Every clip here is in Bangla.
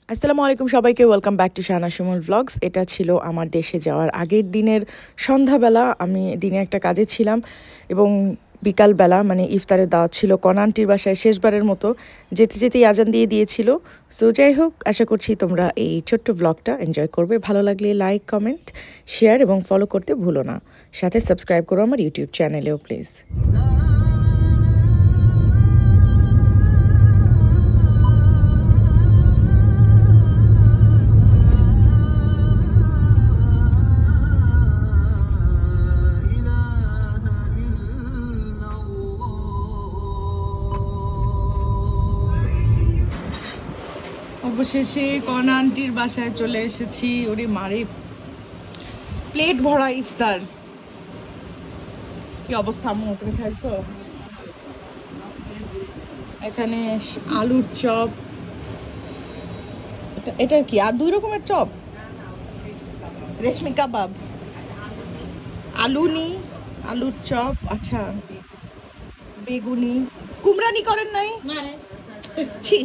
আসসালামু আলাইকুম সবাইকে, welcome back to Shahnaz Shimul vlogs. এটা ছিল আমার দেশে যাওয়ার আগের দিনের সন্ধ্যাবেলা। আমি দিনে একটা কাজে ছিলাম এবং বিকালবেলা মানে ইফতারের দাওয়াত ছিল কনান্টির বাসায় শেষবারের মতো। যেতে যেতেই আজান দিয়ে দিয়েছিল। সো যাই হোক, আশা করছি তোমরা এই ছোট্ট ভ্লগটা এনজয় করবে। ভালো লাগলে লাইক, কমেন্ট, শেয়ার এবং ফলো করতে ভুলো না। সাথে সাবস্ক্রাইব করো আমার ইউটিউব চ্যানেলেও প্লিজ। অবশেষে কনা আন্টির বাসায় চলে এসেছি। ওরে মারে, প্লেট ভরা ইফতার। কি অবস্থা আম্মু, তুমি খাইছো? এখানে আলুর চপ। এটা কি আর দুই রকমের চপ? রেশমি কাবাব, আলুনি, আলুর চপ। আচ্ছা, বেগুনি, কুমড়ানি করেন নাই? ছি।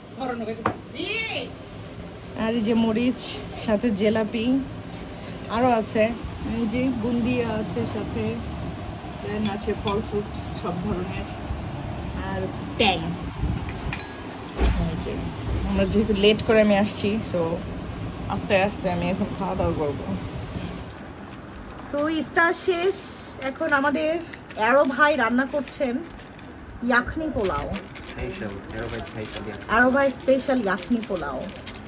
আর এই যে মরিচ, সাথে জিলাপি, আরো আছে এই যে বুন্দিয়া আছে সাথে, দেন আছে ফল ফ্রুটস সব ধরনের, আর ট্যাং। এই যে আমরা যেহেতু লেট করে আমি আসছি, সো আস্তে আস্তে আমি এখন খাওয়া দাওয়া করবো। সো ইফতার শেষ। এখন আমাদের অ্যারো ভাই রান্না করছেন ইয়াখনি পোলাও। অ্যারো ভাই স্পেশাল ইয়াখনি পোলাও।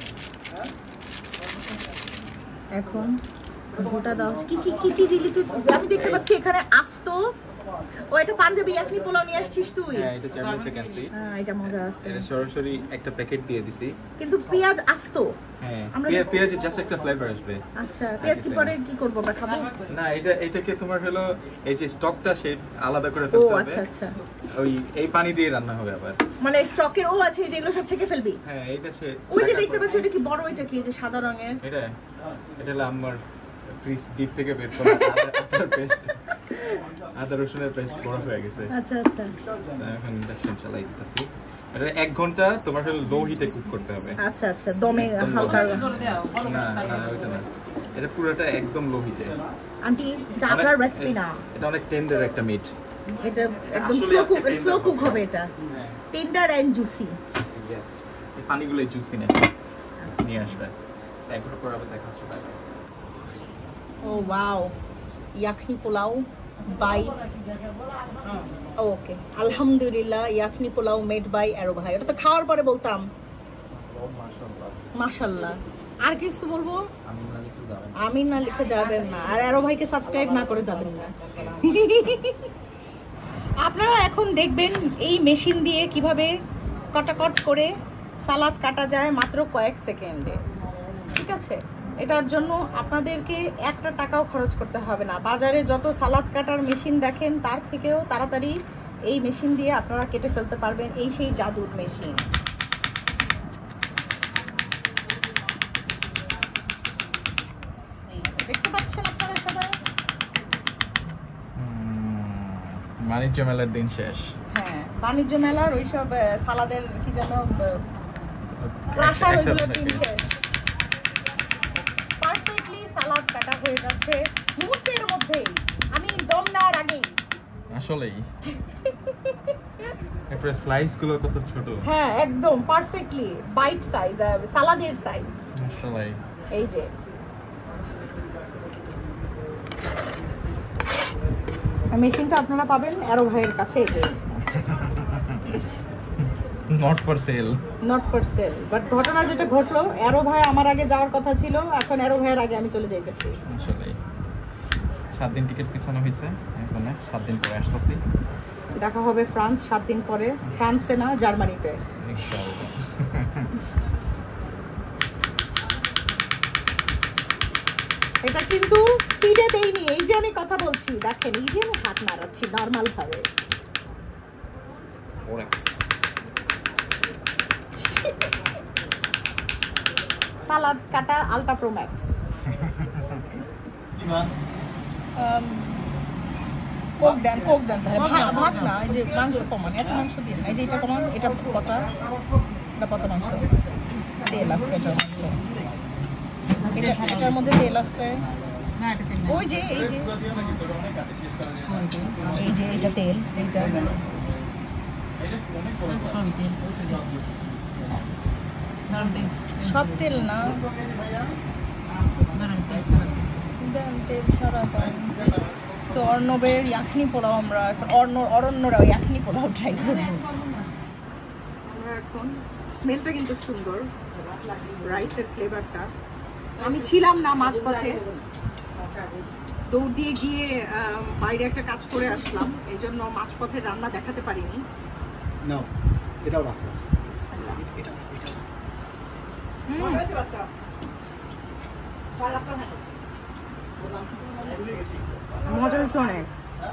এখন গোটা দাও। কি কি কি কি দিলি তুই? আমি দেখতে পাচ্ছি এখানে আস্ত। ও এটা পাঞ্জাবি ইয়াখনি পোলাও নিয়ে আসছিস তুই? হ্যাঁ, এটা জার্মানি থেকে আনছি। হ্যাঁ, এটা মজা আছে। এটা সরাসরি একটা প্যাকেট দিয়ে দিছি। কিন্তু পেঁয়াজ আস্ত। হ্যাঁ, পেঁয়াজের জাস্ট একটা ফ্লেভার আসবে। আচ্ছা, পেঁয়াজ কি পরে কি করব, আমরা খাবো? না, এটাকে তোমার হলো এই যে স্টকটা সে আলাদা করে ফেলতে হবে। ও আচ্ছা আচ্ছা, ওই এই পানি দিয়ে রান্না হবে আবার। মানে স্টকের ও আছে যেগুলো সব ছেঁকে ফেলবি? হ্যাঁ, এটা সে ওই যে দেখতে পাচ্ছি, এটা কি বড়? এটা কি যে সাদা রঙের? এটা হলো আমার ফ্রিজ ডিপ থেকে বের করা আদার পেস্ট। আদা রসুনের পেস্ট বরফ হয়ে গেছে। আচ্ছা আচ্ছা, এখন ইন্ডাকশন চালাই দিতেছি। এটা 1 ঘন্টা তোমার হলো লো হিটে কুক করতে হবে। আচ্ছা আচ্ছা, দমে হালকা। না না, ওইটা না, এটা পুরোটা একদম লো হিটে। আন্টি, এটা আপনার রেসিপি না। এটা অনেক টেন্ডার একটা মিট। এটা একদম স্লো কুক হবে। এটা টেন্ডার এন্ড জুসি। ইয়েস, এই পানিগুলো জুসিনেস নিয়ে আসবে। একবার পর আবার দেখা হচ্ছে। Bye bye. Oh wow, yakhni pulao bye. Okay, আলহামদুলিল্লাহ, yakhni pulao made by Arrow ভাই। এটা তো খাওয়ার পরে বলতাম মাশাআল্লাহ। আর কিছু বলবো? আমিন না লিখে যাবেন না, আর অ্যারো ভাইকে সাবস্ক্রাইব না করে যাবেন না। আপনারা এখন দেখবেন এই মেশিন দিয়ে কিভাবে কটাকট করে সালাদ কাটা যায় মাত্র কয়েক সেকেন্ডে। ঠিক আছে, এটার জন্য আপনাদেরকে একটা টাকাও খরচ করতে হবে না। বাজারে যত সালাদ কাটার মেশিন দেখেন তার থেকেও তাড়াতাড়ি এই মেশিন দিয়ে আপনারা কেটে ফেলতে পারবেন। এই সেই জাদুর মেশিন। দেখতে পাচ্ছেন আপনারা সবাই? বাণিজ্য মেলার দিন শেষ। হ্যাঁ, বাণিজ্য মেলার ওইসব সালাদের কি যেন ক্রাশার, ওইগুলোর দিন শেষ। পারফেক্টলি সালাদ কাটা হয়ে যাচ্ছে মুহূর্তের মধ্যেই, আমি দম নেওয়ার আগেই। আসলেই এরপরে স্লাইস গুলো কত ছোট। হ্যাঁ, একদম পারফেক্টলি বাইট সাইজ, সালাদের সাইজ। আসলেই এই যে মেশিনটা আপনারা পাবেন অ্যারো ভাইয়ের কাছে। Not for sale, not for sale. But ঘটনা যেটা ঘটলো, অ্যারো ভাই আমার আগে যাওয়ার কথা ছিল, এখন অ্যারো ভাইয়ের আগে আমি চলে যাইতেছি। আসলেই 7 দিন টিকিট পিছানো হয়েছে, এখন 7 দিন পরে আসতেছি। দেখা হবে ফ্রান্স 7 দিন পরে। ফ্রান্সে না, জার্মানিতে। এটা কিন্তু স্পিডে দেইনি। এই যে আমি কথা বলছি, দেখেন এই যে আমি হাত নাড়াচ্ছি নর্মাল ভাবে। সালাদ কাটা আলট্রা প্রো ম্যাক্স। কোক দেন, কোক দেন। ভাত না, এই যে মাংস কমান, এত মাংস দিন। এই যে এটা কমান, এটা পচা, এটা পচা মাংস। তেল আছে এটার মধ্যে তেল আছে ওই যে এই যে এটা তেল এইটা সব তেল না তেল ছাড়া তো অর্ণবের ইয়াখনি পোলাও আমরা এখন অরণ্যরাও ইয়াখনি পোলাও ট্রাই করবো আমরা এখন স্মেলটা কিন্তু সুন্দর রাইসের ফ্লেভারটা আমি ছিলাম না মাঝপথে দৌড় দিয়ে গিয়ে বাইরে একটা কাজ করে আসলাম এই জন্য মাঝপথে রান্না দেখাতে পারিনি মজা হয়েছে অনেক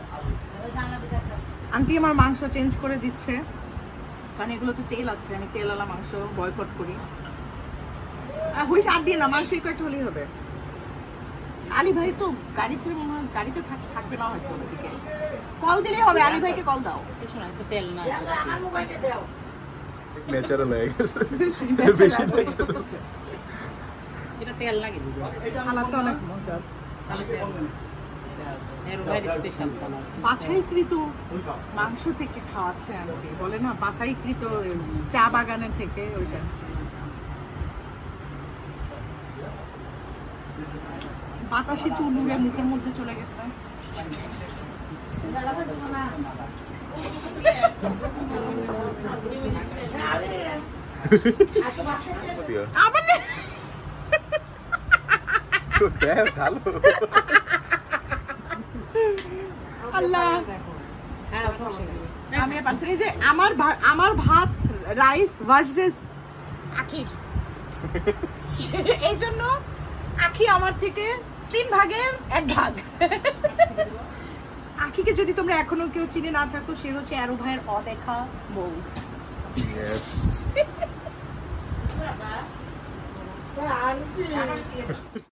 আন্টি আমার মাংস চেঞ্জ করে দিচ্ছে কারণ এগুলোতে তেল আছে আমি তেলওয়ালা মাংস বয়কট করি হয়েছে আর দিয়ে না মাংস কয়েকটা হলেই হবে আলী ভাই তো গাড়ি ছেড়ে মনে হয় গাড়িতে থাকবে না হয়তো কল দিলেই হবে আলী ভাইকে কল দাও তেল না ন্যাচারাল হয়ে গেছে এটা তেল লাগে সালাদটা অনেক মজা বাছাইকৃত মাংস থেকে খাওয়াচ্ছে আন্টি বলে না বাছাইকৃত চা বাগানের থেকে ওইটা বাতাসে চুল উড়ে মুখের মধ্যে চলে গেছে আমার ভাত রাইস ভার্সেস আখি এই জন্য আখি আমার থেকে 3 ভাগের 1 ভাগ আখিকে যদি তোমরা এখনো কেউ চিনে না থাকো সে হচ্ছে অ্যারো ভাইয়ের অদেখা বউ